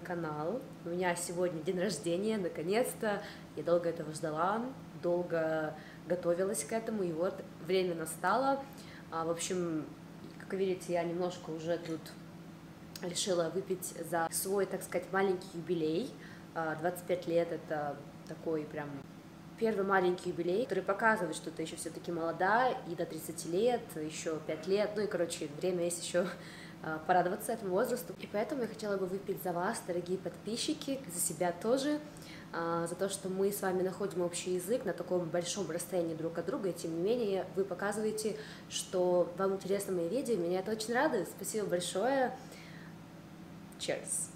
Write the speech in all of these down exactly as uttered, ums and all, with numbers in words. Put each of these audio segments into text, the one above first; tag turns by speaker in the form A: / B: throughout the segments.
A: канал. У меня сегодня день рождения, наконец-то. Я долго этого ждала, долго готовилась к этому, и вот время настало. А, в общем, как видите, я немножко уже тут решила выпить за свой, так сказать, маленький юбилей. двадцать пять лет — это такой прям первый маленький юбилей, который показывает, что ты еще все-таки молода, и до тридцати лет, еще пять лет, ну и, короче, время есть еще порадоваться этому возрасту. И поэтому я хотела бы выпить за вас, дорогие подписчики, за себя тоже, за то, что мы с вами находим общий язык на таком большом расстоянии друг от друга, и тем не менее вы показываете, что вам интересны мои видео, меня это очень радует. Спасибо большое. Cheers.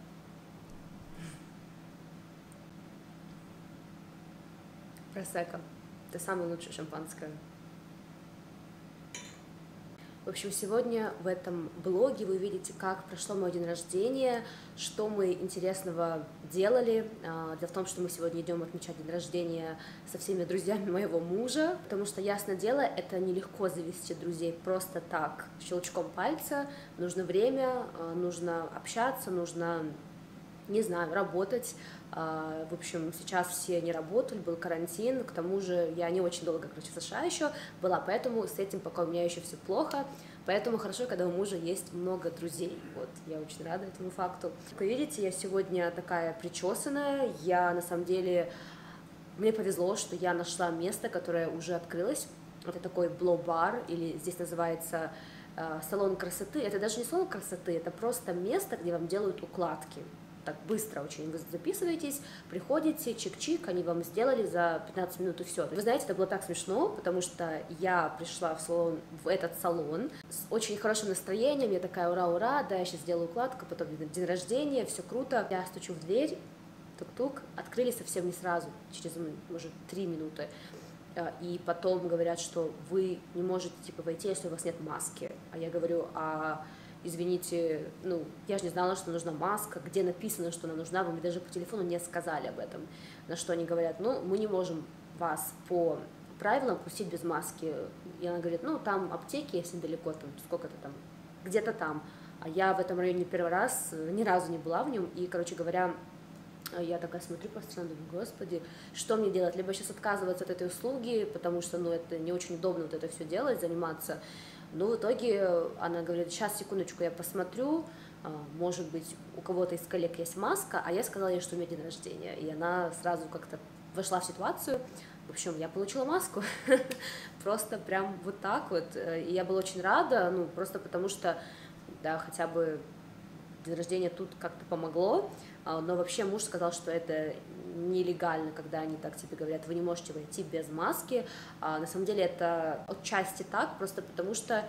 A: Просекко. Это самое лучшее шампанское. В общем, сегодня в этом блоге вы увидите, как прошло мой день рождения, что мы интересного делали. Дело в том, что мы сегодня идем отмечать день рождения со всеми друзьями моего мужа, потому что, ясное дело, это нелегко завести друзей просто так, щелчком пальца. Нужно время, нужно общаться, нужно, не знаю, работать. В общем, сейчас все не работали, был карантин, к тому же я не очень долго, короче, в США еще была, поэтому с этим пока у меня еще все плохо, поэтому хорошо, когда у мужа есть много друзей, вот, я очень рада этому факту. Как вы видите, я сегодня такая причесанная, я на самом деле, мне повезло, что я нашла место, которое уже открылось, это такой блоу-бар, или здесь называется э, салон красоты, это даже не салон красоты, это просто место, где вам делают укладки. Так быстро очень, вы записываетесь, приходите, чик-чик, они вам сделали за пятнадцать минут и все. Вы знаете, это было так смешно, потому что я пришла в салон, в этот салон с очень хорошим настроением, я такая ура-ура, да, я сейчас сделаю укладку, потом день рождения, все круто. Я стучу в дверь, тук-тук, открыли совсем не сразу, через, может, три минуты. И потом говорят, что вы не можете, типа, войти, если у вас нет маски. А я говорю, а... извините, ну, я же не знала, что нужна маска, где написано, что она нужна, вы мне даже по телефону не сказали об этом. На что они говорят, ну, мы не можем вас по правилам пустить без маски. И она говорит, ну, там аптеки есть недалеко, там, сколько-то там, где-то там. А я в этом районе первый раз, ни разу не была в нем, и, короче говоря, я такая смотрю по сторонам, думаю, господи, что мне делать? Либо сейчас отказываться от этой услуги, потому что, ну, это не очень удобно вот это все делать, заниматься. Но в итоге она говорит, сейчас, секундочку, я посмотрю, может быть, у кого-то из коллег есть маска, а я сказала ей, что у меня день рождения, и она сразу как-то вошла в ситуацию. В общем, я получила маску, просто прям вот так вот, и я была очень рада, ну, просто потому что, да, хотя бы день рождения тут как-то помогло, но вообще муж сказал, что это нелегально, когда они так тебе говорят, вы не можете войти без маски. А на самом деле это отчасти так, просто потому что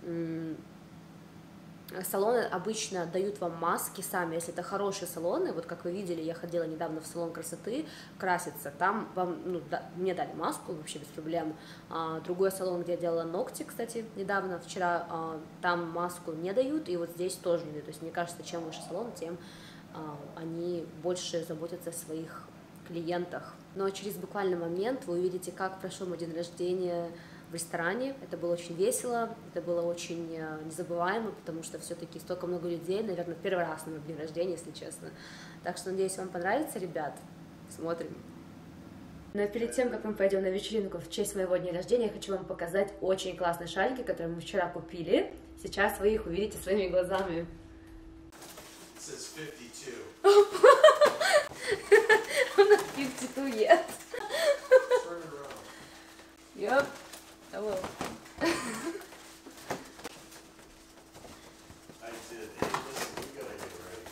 A: салоны обычно дают вам маски сами, если это хорошие салоны, вот как вы видели, я ходила недавно в салон красоты краситься, там вам, ну, да, мне дали маску вообще без проблем. А, другой салон, где я делала ногти, кстати, недавно, вчера, а, там маску не дают, и вот здесь тоже не дают, то есть мне кажется, чем выше салон, тем а, они больше заботятся о своих клиентах. Но через буквально момент вы увидите, как прошел мой день рождения в ресторане. Это было очень весело, это было очень незабываемо, потому что все-таки столько много людей, наверное, первый раз на мой день рождения, если честно. Так что, надеюсь, вам понравится, ребят. Смотрим. Но перед тем, как мы пойдем на вечеринку в честь моего дня рождения, я хочу вам показать очень классные шарики, которые мы вчера купили. Сейчас вы их увидите своими глазами. I'm not fifty-two yet.
B: Turn around.
A: Yep. I will.
B: I did. Hey, listen, we gotta get ready.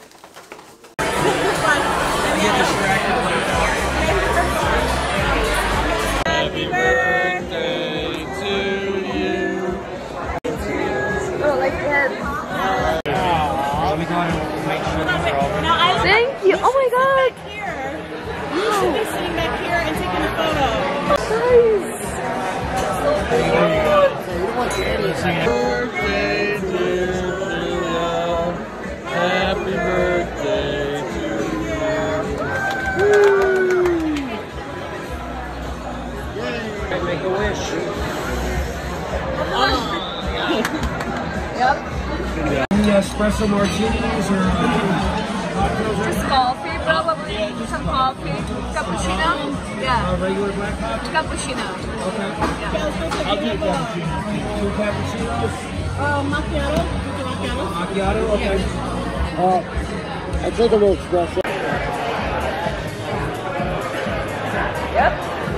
C: Happy birthday to you.
A: Oh, like that.
C: Let me go and make sure that they're all
D: Now, I
A: Thank you. Oh my god.
D: back here. You should be sitting back here and taking a photo.
A: Nice.
C: Birthday, dear Julia. Happy birthday to you. Yay. Make a wish.
A: Yep.
C: Any espresso martinis or
D: Just coffee, probably. Some coffee. Cappuccino? Yeah.
C: Uh, regular black coffee?
D: Cappuccino.
C: Okay. I'll take cappuccino. Two cappuccinos?
D: Uh, macchiato. Macchiato.
C: Macchiato? Okay.
E: Uh, I take a little espresso.
D: Yep.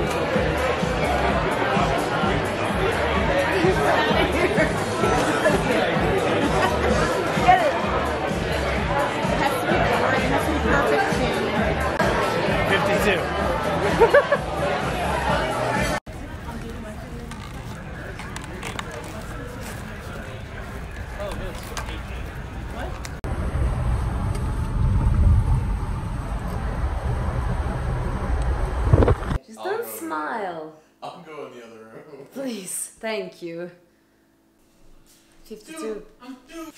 D: Get it. It has to be right. It has to be perfect too.
C: fifty-two.
A: Just
B: I'll
A: don't
B: go there.
A: smile.
B: I'll go in the other room.
A: Please, thank you. fifty-two.
B: I'm due.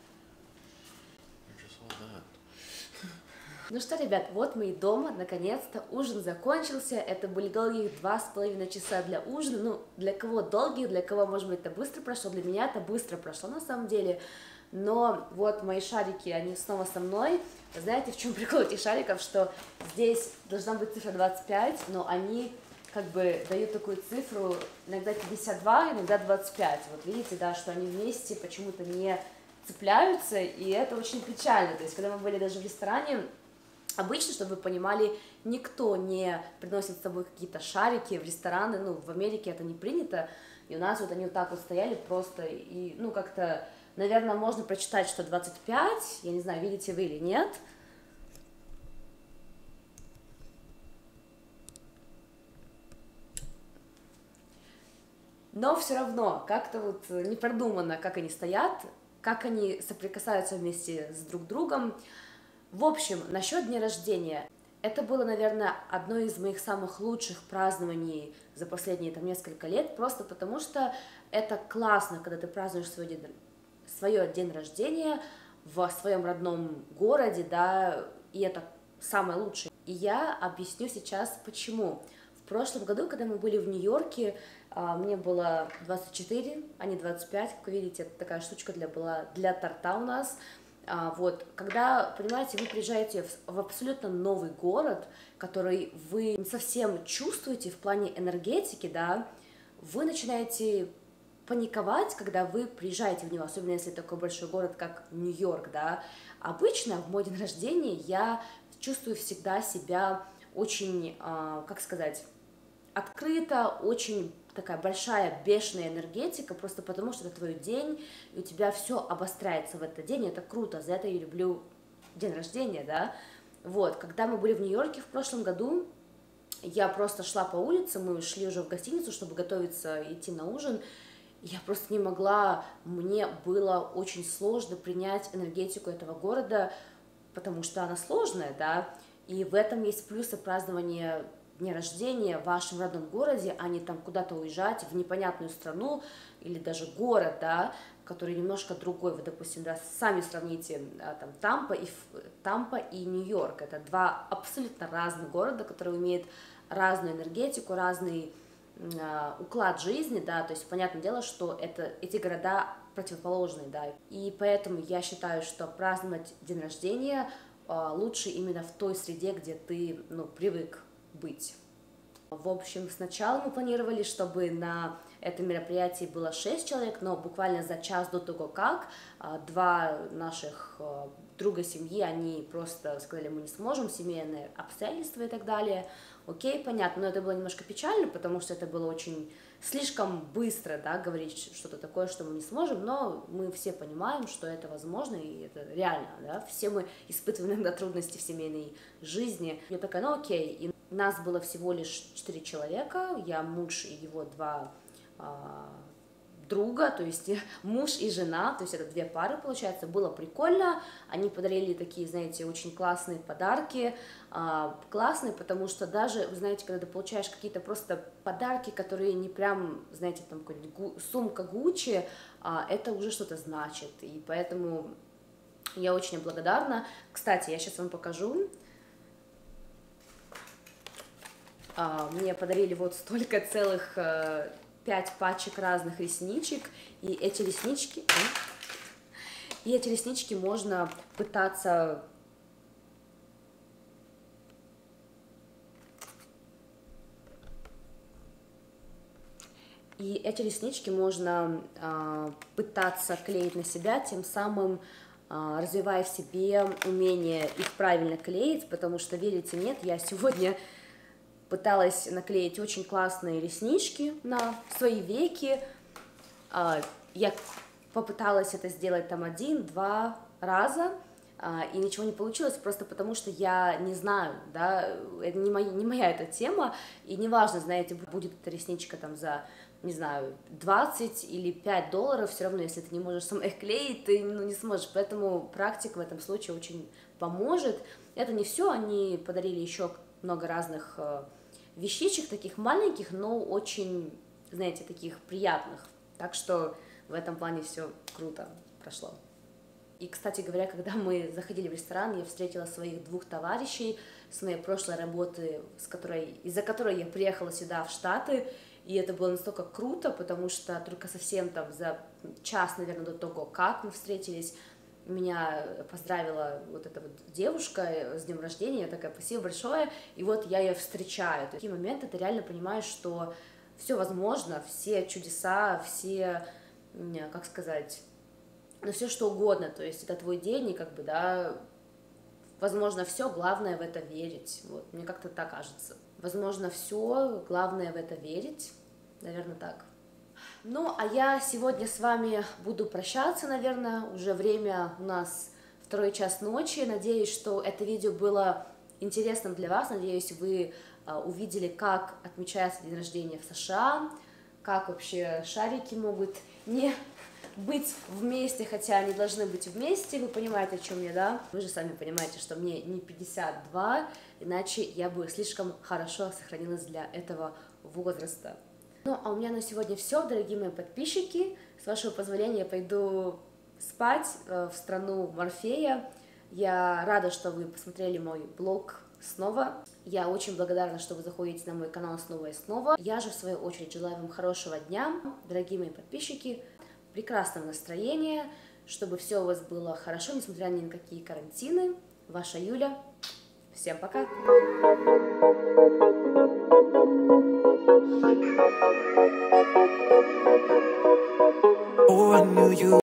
B: Just hold that.
A: Ну что, ребят, вот мы и дома, наконец-то, ужин закончился, это были долгие два с половиной часа для ужина, ну, для кого долгие, для кого, может быть, это быстро прошло, для меня это быстро прошло, на самом деле, но вот мои шарики, они снова со мной, знаете, в чем прикол этих шариков, что здесь должна быть цифра двадцать пять, но они как бы дают такую цифру, иногда пятьдесят два, иногда двадцать пять, вот видите, да, что они вместе почему-то не цепляются, и это очень печально, то есть, когда мы были даже в ресторане, обычно, чтобы вы понимали, никто не приносит с собой какие-то шарики в рестораны, ну, в Америке это не принято, и у нас вот они вот так вот стояли просто, и, ну, как-то, наверное, можно прочитать, что двадцать пять, я не знаю, видите вы или нет. Но все равно, как-то вот не продумано, как они стоят, как они соприкасаются вместе с друг другом. В общем, насчет дня рождения. Это было, наверное, одно из моих самых лучших празднований за последние там несколько лет, просто потому что это классно, когда ты празднуешь свой день, свое день рождения в своем родном городе, да, и это самое лучшее. И я объясню сейчас, почему. В прошлом году, когда мы были в Нью-Йорке, мне было двадцать четыре, а не двадцать пять, как вы видите, это такая штучка для, была для торта у нас. А, вот, когда, понимаете, вы приезжаете в, в абсолютно новый город, который вы не совсем чувствуете в плане энергетики, да, вы начинаете паниковать, когда вы приезжаете в него, особенно если такой большой город, как Нью-Йорк, да. Обычно в мой день рождения я чувствую всегда себя очень, а, как сказать, открыто, очень такая большая бешеная энергетика, просто потому что это твой день, и у тебя все обостряется в этот день, и это круто, за это я люблю день рождения, да, вот, когда мы были в Нью-Йорке в прошлом году, я просто шла по улице, мы шли уже в гостиницу, чтобы готовиться, идти на ужин, я просто не могла, мне было очень сложно принять энергетику этого города, потому что она сложная, да, и в этом есть плюсы празднования дня рождения в вашем родном городе, а не там куда-то уезжать в непонятную страну или даже город, да, который немножко другой. Вы, допустим, да, сами сравните там Тампа и, Тампа и Нью-Йорк. Это два абсолютно разных города, которые имеют разную энергетику, разный э, уклад жизни, да, то есть понятное дело, что это, эти города противоположные, да, и поэтому я считаю, что праздновать день рождения э, лучше именно в той среде, где ты, ну, привык быть. В общем, сначала мы планировали, чтобы на этом мероприятии было шесть человек, но буквально за час до того, как два наших друга семьи, они просто сказали, мы не сможем, семейные обстоятельства и так далее. Окей, понятно, но это было немножко печально, потому что это было очень слишком быстро, да, говорить что-то такое, что мы не сможем, но мы все понимаем, что это возможно, и это реально, да, все мы испытываем иногда трудности в семейной жизни. Я такая, ну окей, и нас было всего лишь четыре человека, я, муж и его два а, друга, то есть муж и жена, то есть это две пары, получается, было прикольно, они подарили такие, знаете, очень классные подарки, а, классные, потому что даже, вы знаете, когда ты получаешь какие-то просто подарки, которые не прям, знаете, там какая-нибудь сумка Гуччи, а, это уже что-то значит, и поэтому я очень благодарна. Кстати, я сейчас вам покажу. А, мне подарили вот столько целых а, пять пачек разных ресничек, и эти реснички, и эти реснички можно пытаться И эти реснички можно э, пытаться клеить на себя, тем самым э, развивая в себе умение их правильно клеить, потому что, верите, нет, я сегодня пыталась наклеить очень классные реснички на свои веки. Э, я попыталась это сделать там один-два раза, и ничего не получилось, просто потому что я не знаю, да, это не моя, не моя эта тема, и неважно, знаете, будет эта ресничка там за, не знаю, двадцать или пять долларов, все равно, если ты не можешь сама их клеить, ты ну, не сможешь, поэтому практика в этом случае очень поможет. Это не все, они подарили еще много разных э, вещичек, таких маленьких, но очень, знаете, таких приятных, так что в этом плане все круто прошло. И, кстати говоря, когда мы заходили в ресторан, я встретила своих двух товарищей с моей прошлой работы, с которой, из-за которой я приехала сюда, в Штаты, и это было настолько круто, потому что только совсем там за час, наверное, до того, как мы встретились, меня поздравила вот эта вот девушка с днем рождения, я такая, спасибо большое, и вот я ее встречаю. В такие моменты ты реально понимаешь, что все возможно, все чудеса, все, как сказать... ну, все что угодно, то есть это твой день, и как бы, да, возможно, все, главное в это верить, вот, мне как-то так кажется. Возможно, все, главное в это верить, наверное, так. Ну, а я сегодня с вами буду прощаться, наверное, уже время у нас второй час ночи, надеюсь, что это видео было интересным для вас, надеюсь, вы а, увидели, как отмечается день рождения в США, как вообще шарики могут не... быть вместе, хотя они должны быть вместе, вы понимаете, о чем я, да? Вы же сами понимаете, что мне не пятьдесят два, иначе я бы слишком хорошо сохранилась для этого возраста. Ну, а у меня на сегодня все, дорогие мои подписчики. С вашего позволения я пойду спать в страну Морфея. Я рада, что вы посмотрели мой блог снова. Я очень благодарна, что вы заходите на мой канал снова и снова. Я же, в свою очередь, желаю вам хорошего дня, дорогие мои подписчики, прекрасного настроения, чтобы все у вас было хорошо, несмотря ни на какие карантины. Ваша Юля. Всем пока!